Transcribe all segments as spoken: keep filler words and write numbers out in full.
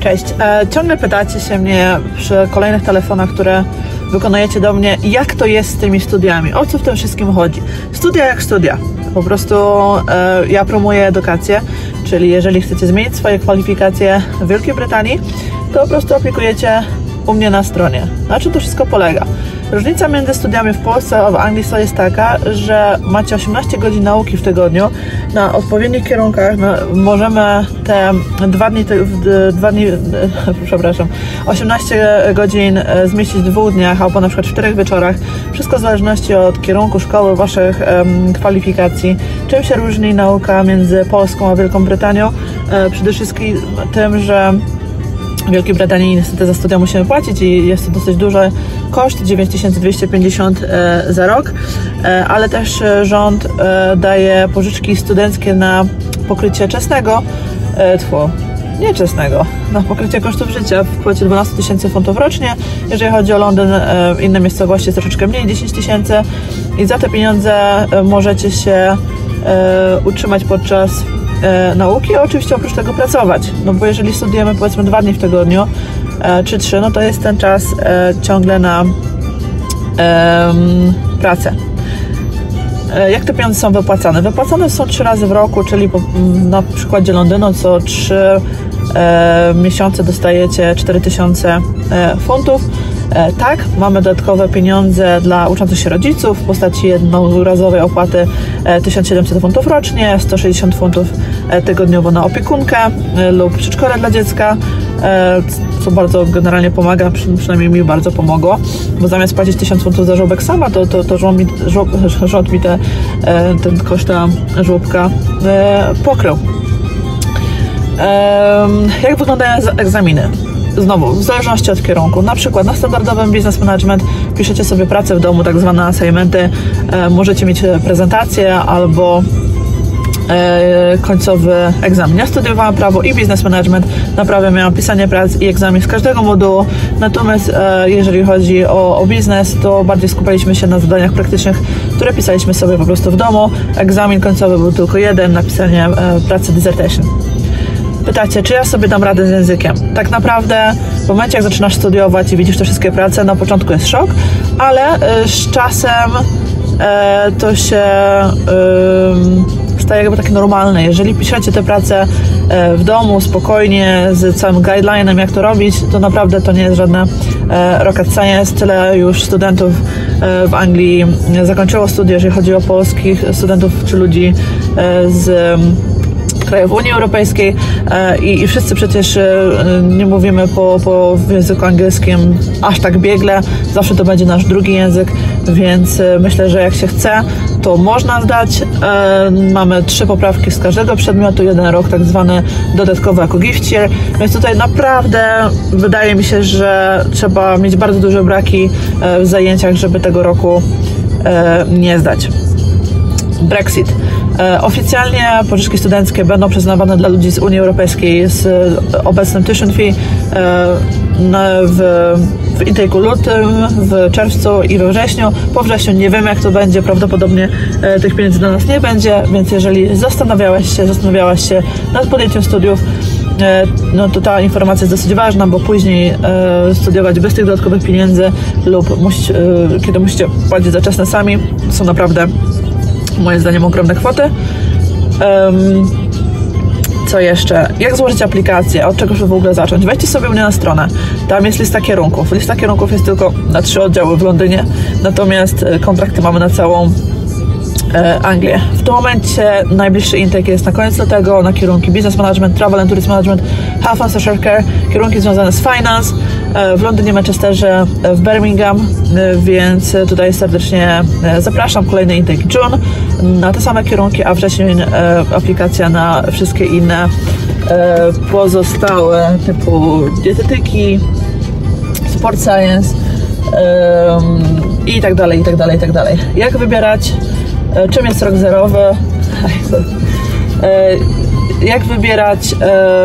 Cześć. E, ciągle pytacie się mnie przy kolejnych telefonach, które wykonujecie do mnie, jak to jest z tymi studiami, o co w tym wszystkim chodzi. Studia jak studia. Po prostu e, ja promuję edukację, czyli jeżeli chcecie zmienić swoje kwalifikacje w Wielkiej Brytanii, to po prostu aplikujecie u mnie na stronie. Na czym to wszystko polega? Różnica między studiami w Polsce a w Anglii jest taka, że macie osiemnaście godzin nauki w tygodniu na odpowiednich kierunkach. No, możemy te dwa dni, te, dwa dni, przepraszam, osiemnaście godzin zmieścić w dwóch dniach albo na przykład w czterech wieczorach. Wszystko w zależności od kierunku szkoły, waszych um, kwalifikacji. Czym się różni nauka między Polską a Wielką Brytanią? E, przede wszystkim tym, że w Wielkiej Brytanii niestety za studia musimy płacić i jest to dosyć duży koszt, dziewięć tysięcy dwieście pięćdziesiąt e, za rok, e, ale też rząd e, daje pożyczki studenckie na pokrycie czesnego, e, tfu, nieczesnego, na pokrycie kosztów życia w kwocie dwanaście tysięcy funtów rocznie. Jeżeli chodzi o Londyn, e, inne miejscowości jest troszeczkę mniej, dziesięć tysięcy, i za te pieniądze e, możecie się e, utrzymać podczas E, nauki, a oczywiście oprócz tego pracować, no bo jeżeli studujemy powiedzmy dwa dni w tygodniu e, czy trzy, no to jest ten czas e, ciągle na e, pracę. E, jak te pieniądze są wypłacane? Wypłacane są trzy razy w roku, czyli po, na przykładzie Londynu co trzy e, miesiące dostajecie cztery tysiące e, funtów. E, tak, mamy dodatkowe pieniądze dla uczących się rodziców w postaci jednorazowej opłaty e, tysiąc siedemset funtów rocznie, sto sześćdziesiąt funtów e, tygodniowo na opiekunkę e, lub przedszkole dla dziecka, e, co bardzo generalnie pomaga, przy, przynajmniej mi bardzo pomogło, bo zamiast płacić tysiąc funtów za żłobek sama, to, to, to rząd mi, żłob, rząd mi te, e, ten koszta żłobka e, pokrył. E, jak wyglądają egzaminy? Znowu, w zależności od kierunku. Na przykład na standardowym business management piszecie sobie pracę w domu, tak zwane assignmenty. E, możecie mieć prezentację albo e, końcowy egzamin. Ja studiowałam prawo i business management. Na prawie miałam pisanie prac i egzamin z każdego modułu. Natomiast e, jeżeli chodzi o, o biznes, to bardziej skupiliśmy się na zadaniach praktycznych, które pisaliśmy sobie po prostu w domu. Egzamin końcowy był tylko jeden, napisanie e, pracy dissertation. Pytacie, czy ja sobie dam radę z językiem? Tak naprawdę w momencie, jak zaczynasz studiować i widzisz te wszystkie prace, na początku jest szok, ale y, z czasem y, to się y, staje jakby takie normalne. Jeżeli piszecie te prace y, w domu, spokojnie, z całym guideline'em, jak to robić, to naprawdę to nie jest żadne y, rocket science. Tyle już studentów y, w Anglii zakończyło studia, jeżeli chodzi o polskich studentów czy ludzi y, z y, krajów Unii Europejskiej i, i wszyscy przecież nie mówimy po, po w języku angielskim aż tak biegle, zawsze to będzie nasz drugi język, więc myślę, że jak się chce, to można zdać. Mamy trzy poprawki z każdego przedmiotu, jeden rok tak zwany dodatkowy jako gift year, więc tutaj naprawdę wydaje mi się, że trzeba mieć bardzo duże braki w zajęciach, żeby tego roku nie zdać. Brexit. E, oficjalnie pożyczki studenckie będą przyznawane dla ludzi z Unii Europejskiej z e, obecnym tuition fee e, w, w intake'u lutym, w czerwcu i we wrześniu. Po wrześniu nie wiem, jak to będzie, prawdopodobnie e, tych pieniędzy dla nas nie będzie, więc jeżeli zastanawiałeś się, zastanawiałaś się nad podjęciem studiów, e, no to ta informacja jest dosyć ważna, bo później e, studiować bez tych dodatkowych pieniędzy lub musić, e, kiedy musicie płacić za czesne sami, są naprawdę moim zdaniem ogromne kwoty. Um, co jeszcze? Jak złożyć aplikację? Od czego w ogóle zacząć? Wejdźcie sobie u mnie na stronę. Tam jest lista kierunków. Lista kierunków jest tylko na trzy oddziały w Londynie, natomiast kontrakty mamy na całą e, Anglię. W tym momencie najbliższy intake jest na koniec lutego na kierunki Business Management, Travel and Tourism Management, Health and Social Care, kierunki związane z Finance, e, w Londynie, Manchesterze, w Birmingham, e, więc tutaj serdecznie e, zapraszam. Kolejny intake June na te same kierunki, a wcześniej e, aplikacja na wszystkie inne e, pozostałe typu dietetyki, sport science e, i tak dalej, i tak dalej, i tak dalej. Jak wybierać? Czym jest rok zerowy? Jak wybierać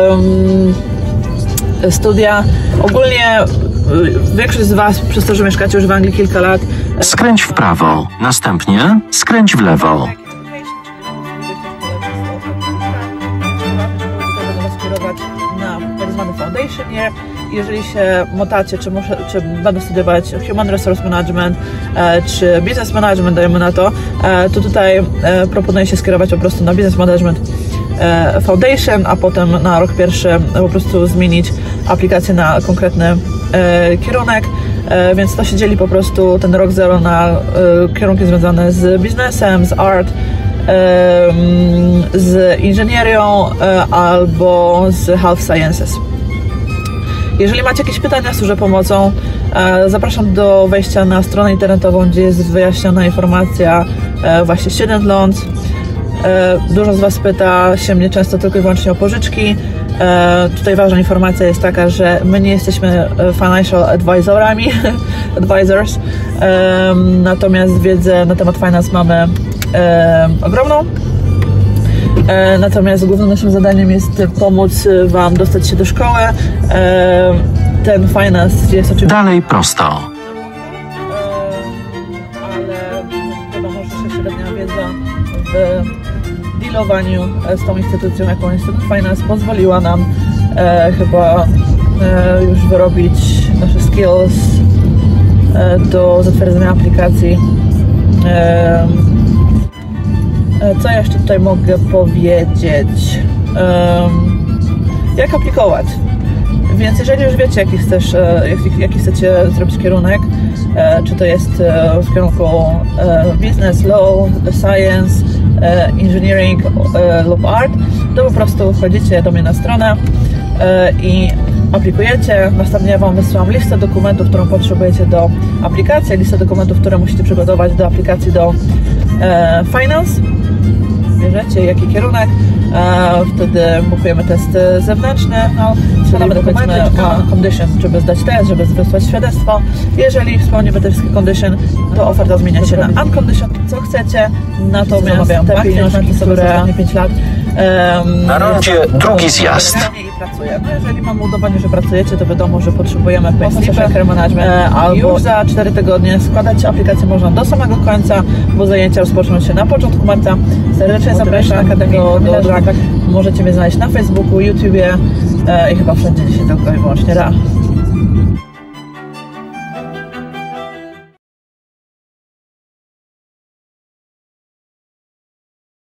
um, studia? Ogólnie większość z Was, przez to, że mieszkacie już w Anglii kilka lat... Skręć w prawo, następnie skręć w lewo. skierować na tak zwany foundation year. Jeżeli się motacie, czy, muszę, czy będę studiować Human Resource Management, e, czy Business Management, dajemy na to, e, to tutaj e, proponuję się skierować po prostu na Business Management e, Foundation, a potem na rok pierwszy po prostu zmienić aplikację na konkretny e, kierunek. E, więc to się dzieli po prostu ten rok zero na e, kierunki związane z biznesem, z art, e, z inżynierią e, albo z health sciences. Jeżeli macie jakieś pytania, służę pomocą. E, zapraszam do wejścia na stronę internetową, gdzie jest wyjaśniona informacja e, właśnie Student Loans. E, dużo z Was pyta się mnie często tylko i wyłącznie o pożyczki. E, tutaj ważna informacja jest taka, że my nie jesteśmy financial advisorami, advisors, e, natomiast wiedzę na temat finance mamy e, ogromną. E, natomiast głównym naszym zadaniem jest pomóc Wam dostać się do szkoły. E, ten finance jest oczywiście... Dalej prosto. E, ale wiadomo, że średnia wiedza w dealowaniu z tą instytucją, jaką Instytut Finance, pozwoliła nam e, chyba e, już wyrobić nasze skills e, do zatwierdzenia aplikacji. E, Co jeszcze tutaj mogę powiedzieć? Um, jak aplikować? Więc jeżeli już wiecie, jaki, chcesz, jaki, jaki chcecie zrobić kierunek, e, czy to jest e, w kierunku e, business, law, science, e, engineering e, lub art, to po prostu wchodzicie do mnie na stronę e, i aplikujecie. Następnie Wam wysyłam listę dokumentów, którą potrzebujecie do aplikacji, listę dokumentów, które musicie przygotować do aplikacji do e, finance. Bierzecie jaki kierunek, e, wtedy bukujemy test zewnętrzny, no, składamy dokumenty, condition, żeby zdać test, żeby wysłać świadectwo. Jeżeli spełnimy te wszystkie condition, to oferta zmienia się na uncondition, co chcecie, natomiast te pieniążki, które ostatnie pięć lat um, Na rondzie drugi zjazd. I pracuję. No jeżeli mamy udowadnienie, że pracujecie, to wiadomo, że potrzebujemy payslipy, e, albo już za cztery tygodnie składać aplikację można do samego końca, bo zajęcia rozpoczną się na początku marca. Serdecznie zapraszam do, do drag. Możecie mnie znaleźć na Facebooku, YouTubie e, i chyba wszędzie dzisiaj tylko i wyłącznie da.